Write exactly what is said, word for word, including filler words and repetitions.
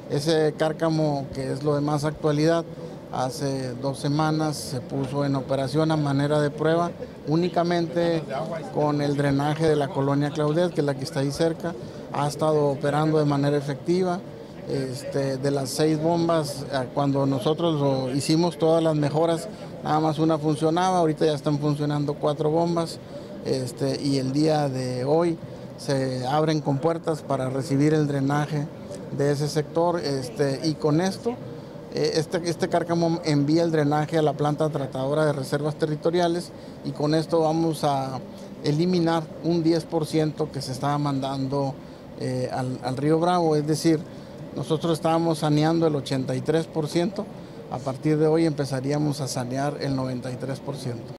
Ese cárcamo, que es lo de más actualidad, hace dos semanas se puso en operación a manera de prueba, únicamente con el drenaje de la colonia Claudet, que es la que está ahí cerca. Ha estado operando de manera efectiva. Este, de las seis bombas, cuando nosotros lo hicimos todas las mejoras, nada más una funcionaba. Ahorita ya están funcionando cuatro bombas, este, y el día de hoy se abren compuertas para recibir el drenaje de ese sector, este, y con esto Este, este cárcamo envía el drenaje a la planta tratadora de reservas territoriales, y con esto vamos a eliminar un diez por ciento que se estaba mandando eh, al, al río Bravo. Es decir, nosotros estábamos saneando el ochenta y tres por ciento, a partir de hoy empezaríamos a sanear el noventa y tres por ciento.